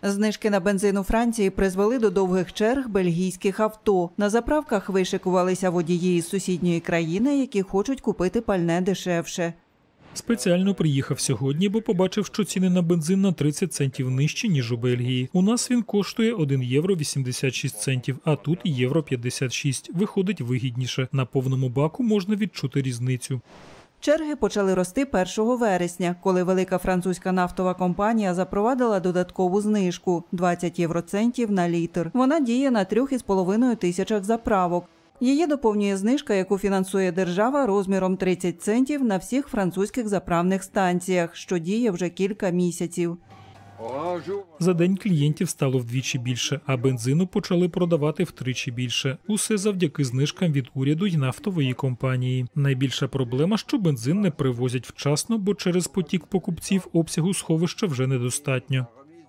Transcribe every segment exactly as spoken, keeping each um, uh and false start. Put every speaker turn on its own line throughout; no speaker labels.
Знижки на бензин у Франції призвели до довгих черг бельгійських авто. На заправках вишикувалися водії із сусідньої країни, які хочуть купити пальне дешевше.
Спеціально приїхав сьогодні, бо побачив, що ціни на бензин на тридцять центів нижчі, ніж у Бельгії. У нас він коштує один євро вісімдесят шість центів, а тут євро п'ятдесят шість. Виходить вигідніше. На повному баку можна відчути різницю.
Черги почали рости першого вересня, коли велика французька нафтова компанія запровадила додаткову знижку – двадцять євроцентів на літр. Вона діє на трьох із половиною тисячах заправок. Її доповнює знижка, яку фінансує держава розміром тридцять центів на всіх французьких заправних станціях, що діє вже кілька місяців.
За день клієнтів стало вдвічі більше, а бензину почали продавати втричі більше. Усе завдяки знижкам від уряду й нафтової компанії. Найбільша проблема, що бензин не привозять вчасно, бо через потік покупців обсягу сховища вже недостатньо.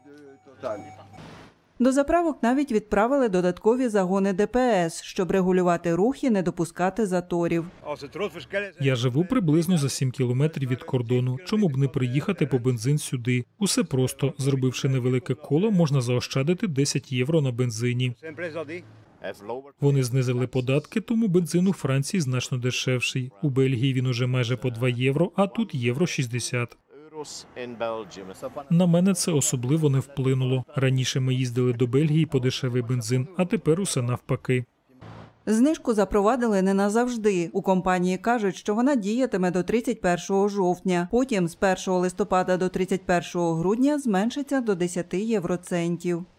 До заправок навіть відправили додаткові загони Де Пе Ес, щоб регулювати рух і не допускати заторів.
Я живу приблизно за сім кілометрів від кордону. Чому б не приїхати по бензин сюди? Усе просто. Зробивши невелике коло, можна заощадити десять євро на бензині. Вони знизили податки, тому бензин у Франції значно дешевший. У Бельгії він уже майже по два євро, а тут євро шістдесят. На мене це особливо не вплинуло. Раніше ми їздили до Бельгії по дешевий бензин, а тепер усе навпаки.
Знижку запровадили не назавжди. У компанії кажуть, що вона діятиме до тридцять першого жовтня. Потім з першого листопада до тридцять першого грудня зменшиться до десять євроцентів.